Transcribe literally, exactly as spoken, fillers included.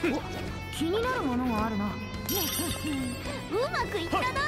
気になるものがあるな。うまくいったな。